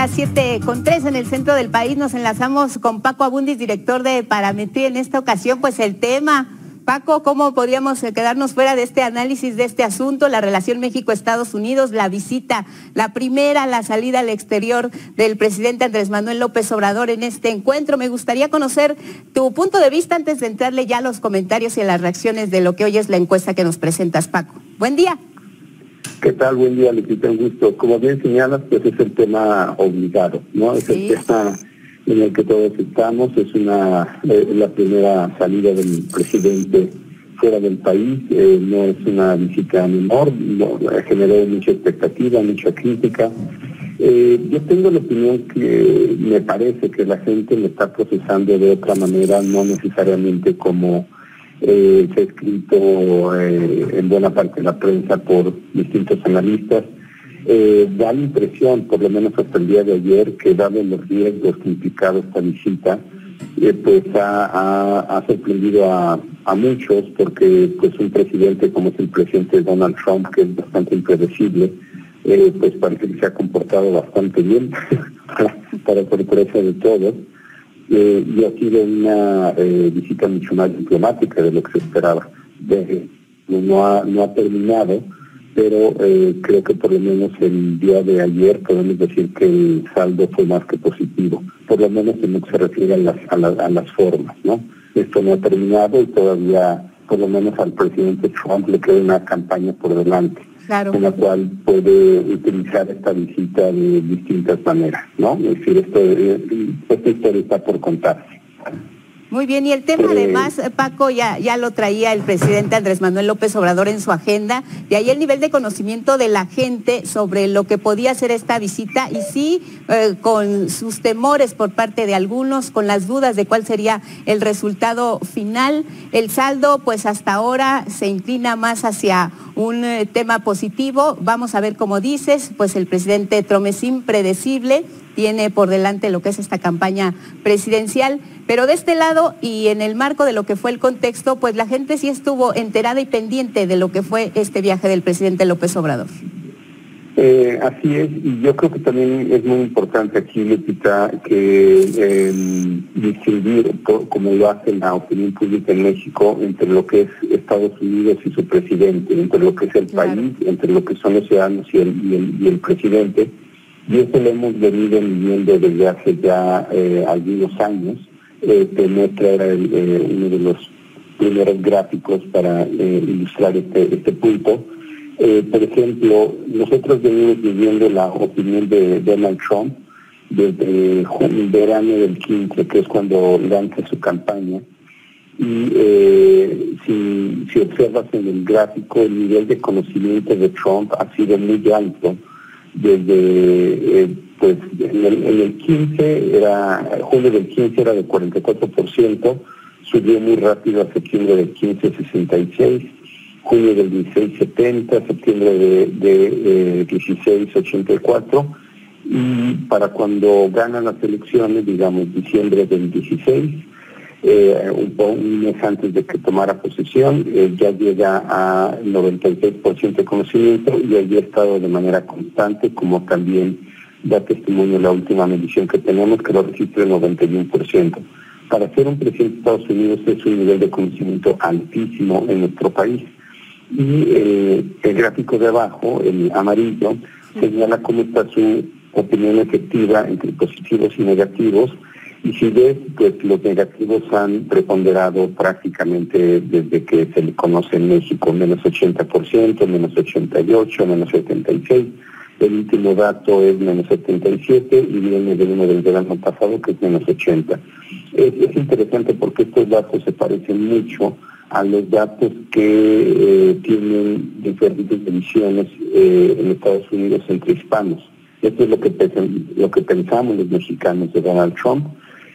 las 7:03 en el centro del país. Nos enlazamos con Paco Abundis, director de Parametría. En esta ocasión, pues el tema, Paco, ¿cómo podríamos quedarnos fuera de este análisis de este asunto? La relación México-Estados Unidos, la visita, la primera, la salida al exterior del presidente Andrés Manuel López Obrador en este encuentro. Me gustaría conocer tu punto de vista antes de entrarle ya a los comentarios y a las reacciones de lo que hoy es la encuesta que nos presentas, Paco. Buen día. ¿Qué tal? Buen día, Lupita, un gusto. Como bien señalas, pues es el tema obligado, ¿no? Es el tema en el que todos estamos. Es la primera salida del presidente fuera del país. No es una visita menor, generó mucha expectativa, mucha crítica. Yo tengo la opinión que me parece que la gente lo está procesando de otra manera, no necesariamente como se ha escrito en buena parte de la prensa por distintos analistas. Da la impresión, por lo menos hasta el día de ayer, que dado los riesgos que implicaba esta visita, pues ha sorprendido a muchos, porque pues un presidente como es el presidente Donald Trump, que es bastante impredecible, pues parece que se ha comportado bastante bien para sorpresa de todos. Y ha sido una visita mucho más diplomática de lo que se esperaba. No ha terminado, pero creo que por lo menos el día de ayer podemos decir que el saldo fue más que positivo, por lo menos en lo que se refiere a las formas, ¿no? Esto no ha terminado y todavía, por lo menos al presidente Trump le queda una campaña por delante. Claro. En la cual puede utilizar esta visita de distintas maneras, ¿no? Es decir, esta historia está por contarse. Muy bien, y el tema además, Paco, ya lo traía el presidente Andrés Manuel López Obrador en su agenda, de ahí el nivel de conocimiento de la gente sobre lo que podía ser esta visita, y sí, con sus temores por parte de algunos, con las dudas de cuál sería el resultado final. El saldo, pues hasta ahora se inclina más hacia un tema positivo. Vamos a ver, como dices, pues el presidente Trump es impredecible, tiene por delante lo que es esta campaña presidencial, pero de este lado y en el marco de lo que fue el contexto, pues la gente sí estuvo enterada y pendiente de lo que fue este viaje del presidente López Obrador. Así es, y yo creo que también es muy importante aquí, Lupita, que distinguir, como lo hace la opinión pública en México, entre lo que es Estados Unidos y su presidente, entre lo que es el país, entre lo que son los ciudadanos y el presidente. Y eso lo hemos venido viviendo desde hace ya algunos años. Te muestra uno de los primeros gráficos para ilustrar este punto. Por ejemplo, nosotros venimos viviendo la opinión de Donald Trump desde verano del 15, que es cuando lanza su campaña. Y si observas en el gráfico, el nivel de conocimiento de Trump ha sido muy alto. Desde pues en el 15 julio del 15 era de 44%, subió muy rápido a septiembre del 15 66%, junio del 16 70%, septiembre de 16 84%, y para cuando ganan las elecciones, digamos diciembre del 16, un mes antes de que tomara posesión, ya llega a 96% de conocimiento, y allí ha estado de manera constante, como también da testimonio la última medición que tenemos, que lo registra el 91%. Para ser un presidente de Estados Unidos es un nivel de conocimiento altísimo en nuestro país. Y el gráfico de abajo, el amarillo, señala cómo está su opinión efectiva entre positivos y negativos. Y si ves, pues los negativos han preponderado prácticamente desde que se le conoce en México, menos 80%, menos 88%, menos 76%. El último dato es menos 77% y viene de uno del verano pasado, que es menos 80%. Es interesante porque estos datos se parecen mucho a los datos que tienen diferentes mediciones en Estados Unidos entre hispanos. Esto es lo que pensamos los mexicanos de Donald Trump.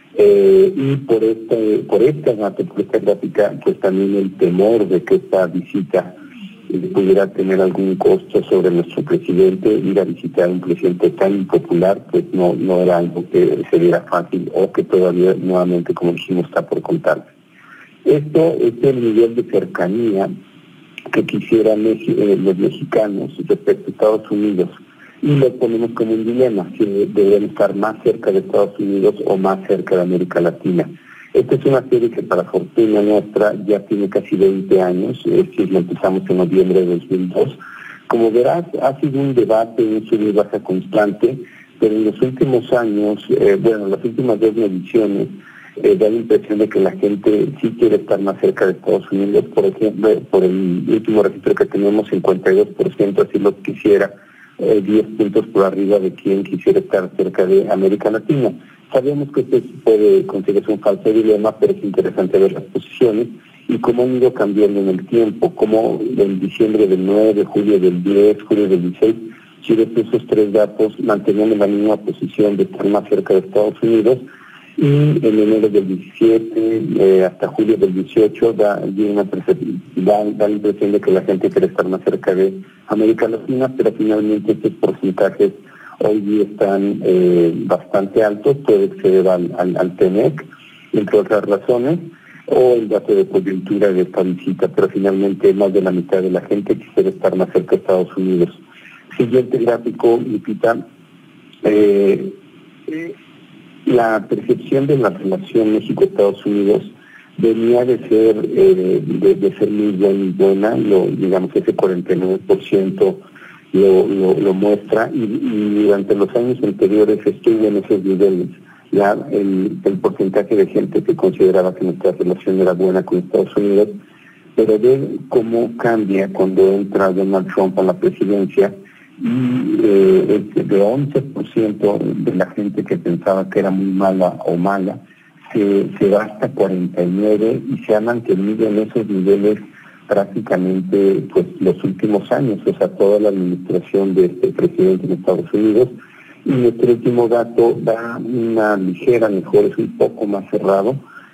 Y por esta gráfica, pues también el temor de que esta visita pudiera tener algún costo sobre nuestro presidente. Ir a visitar a un presidente tan impopular, pues no era algo que se viera fácil, o que todavía, nuevamente, como dijimos, está por contar. Esto es el nivel de cercanía que quisieran los mexicanos respecto a Estados Unidos. y lo ponemos como un dilema, si deben estar más cerca de Estados Unidos o más cerca de América Latina. Esta es una serie que para fortuna nuestra ya tiene casi 20 años, es decir, la empezamos en noviembre de 2002. Como verás, ha sido un debate, un sub y baja constante, pero en los últimos años, las últimas 2 mediciones, da la impresión de que la gente sí quiere estar más cerca de Estados Unidos. Por ejemplo, por el último registro que tenemos, 52% así lo quisiera, 10 puntos por arriba de quien quisiera estar cerca de América Latina. Sabemos que esto puede considerarse un falso dilema, pero es interesante ver las posiciones y cómo han ido cambiando en el tiempo, como en diciembre del 9, julio del 10, julio del 16, si ves esos 3 datos mantenían la misma posición de estar más cerca de Estados Unidos, y en enero del 17 hasta julio del 18 da la impresión de que la gente quiere estar más cerca de América Latina, pero finalmente estos porcentajes hoy día están bastante altos, puede acceder al TEMEC, entre otras razones, o el dato de coyuntura de esta visita, pero finalmente más de la mitad de la gente quisiera estar más cerca de Estados Unidos. Siguiente gráfico, Lupita. La percepción de la relación México-Estados Unidos venía de ser muy buena, digamos ese 49% lo muestra, y durante los años anteriores estuvo en esos niveles. El porcentaje de gente que consideraba que nuestra relación era buena con Estados Unidos, pero ve cómo cambia cuando entra Donald Trump a la presidencia, y de 11% de la gente que pensaba que era muy mala o mala, se va hasta 49% y se ha mantenido en esos niveles prácticamente pues los últimos años, o sea, toda la administración de este presidente en Estados Unidos. Y nuestro último dato da una ligera mejor, es un poco más cerrado,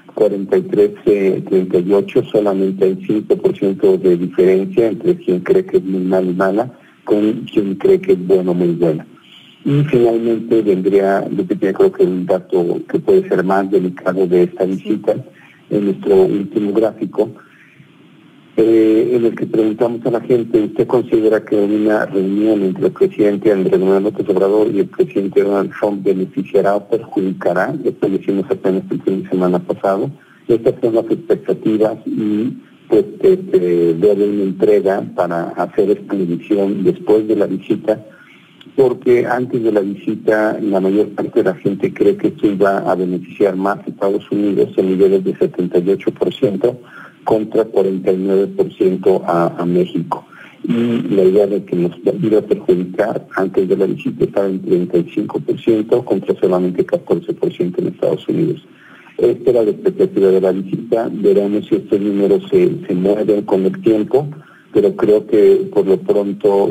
43-38, solamente hay 5% de diferencia entre quien cree que es muy mal y mala con quien cree que es bueno, muy buena. Y finalmente vendría, creo que un dato que puede ser más delicado de esta visita, en nuestro último gráfico, en el que preguntamos a la gente, ¿usted considera que una reunión entre el presidente Andrés Manuel López Obrador y el presidente Donald Trump beneficiará o perjudicará? Esto lo hicimos apenas el fin de semana pasado. Estas son las expectativas y pues debe haber una entrega para hacer esta medición después de la visita, porque antes de la visita la mayor parte de la gente cree que esto iba a beneficiar más a Estados Unidos en niveles de 78% contra 49% a México. Y la idea de que nos iba a perjudicar antes de la visita estaba en 35% contra solamente 14% en Estados Unidos. Esta era la expectativa de la visita. Veremos si estos números se mueven con el tiempo, pero creo que por lo pronto,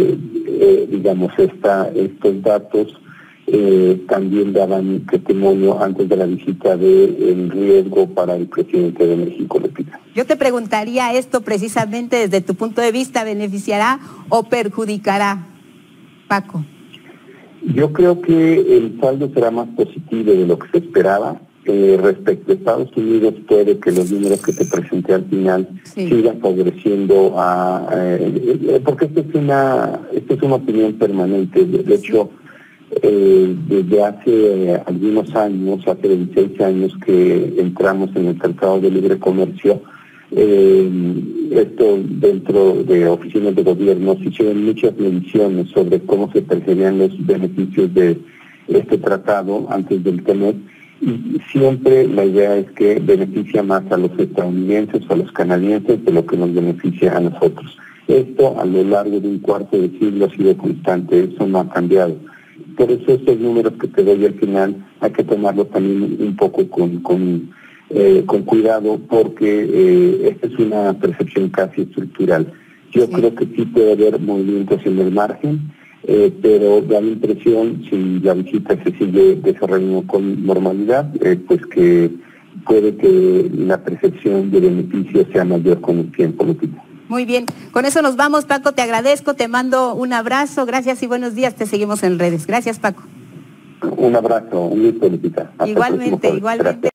estos datos también daban testimonio antes de la visita del riesgo para el presidente de México, Lupita. Yo te preguntaría esto precisamente desde tu punto de vista, ¿beneficiará o perjudicará, Paco? Yo creo que el saldo será más positivo de lo que se esperaba. Respecto a Estados Unidos, puede que los números que te presenté al final sigan favoreciendo porque esta es una opinión permanente. De hecho, desde hace algunos años, hace 26 años que entramos en el Tratado de Libre Comercio, esto dentro de oficinas de gobierno se hicieron muchas mediciones sobre cómo se percibían los beneficios de este tratado antes del TEMEC. Y siempre la idea es que beneficia más a los estadounidenses o a los canadienses de lo que nos beneficia a nosotros. Esto a lo largo de un cuarto de siglo ha sido constante, eso no ha cambiado. Por eso estos números que te doy al final hay que tomarlos también un poco con cuidado, porque esta es una percepción casi estructural. Yo creo que sí puede haber movimientos en el margen, pero da la impresión, si la visita se sigue desarrollando con normalidad, pues que puede que la percepción de beneficio sea mayor con el tiempo, Lupita. Muy bien, con eso nos vamos, Paco, te agradezco, te mando un abrazo, gracias y buenos días, te seguimos en redes. Gracias, Paco. Un abrazo, un gusto, Lupita. Igualmente, igualmente.